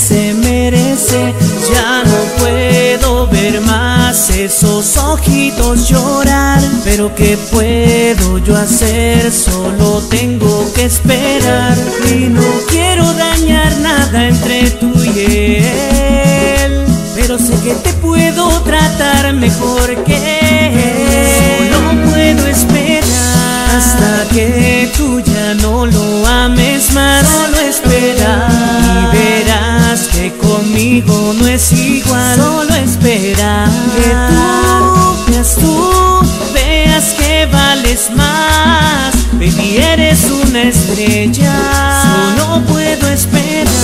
se merece. Ya no puedo ver más esos ojitos llorar, pero ¿qué puedo yo hacer? Solo tengo que esperar. Y no quiero dañar nada entre tú y él, pero sé que te puedo tratar mejor que él. Solo puedo esperar hasta que tú ya no lo ames más. Solo esperar y verás que conmigo no es igual. Solo esperar que tú veas que vales más. Baby, eres una estrella. Solo puedo esperar.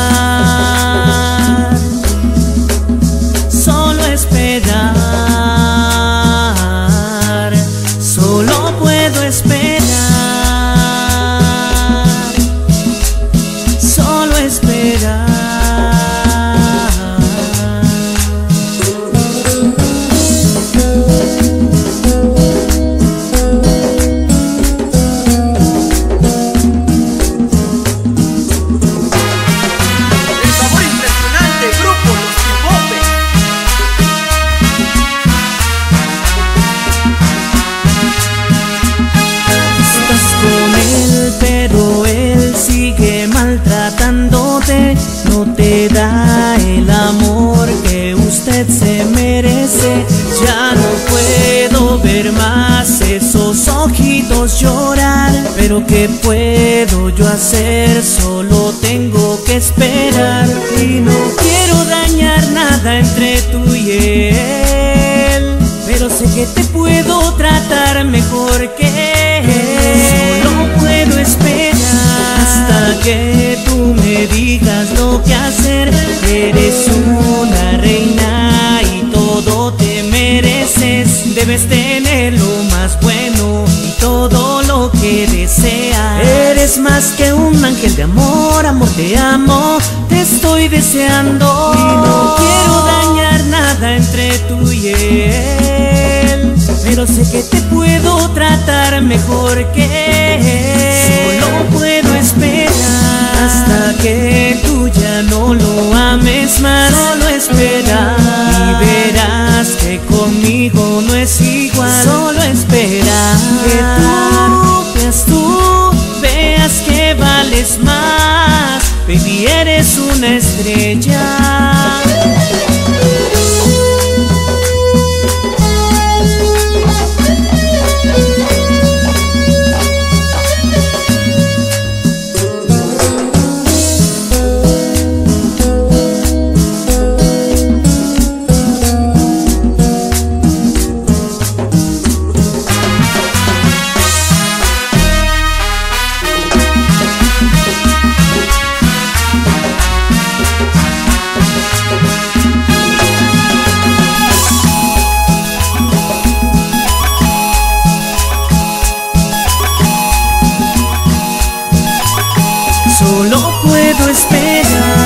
Solo esperar. Solo puedo esperar. Solo esperar. No te da el amor que usted se merece. Ya no puedo ver más esos ojitos llorar, pero ¿qué puedo yo hacer? Solo tengo que esperar. Y no quiero dañar nada entre tú y él, pero sé que te puedo tratar mejor que él. Solo puedo esperar hasta que tú me digas lo que hacer. Eres una reina y todo te mereces. Debes tener lo más bueno y todo lo que deseas. Eres más que un ángel de amor, amor te amo, te estoy deseando. Y no quiero dañar nada entre tú y él, pero sé que te puedo tratar mejor que él. Solo puedo esperar hasta que tú ya no lo ames más. Solo esperar y verás que conmigo no es igual. Solo esperar que tú veas que vales más. Baby, eres una estrella. Solo puedo esperar.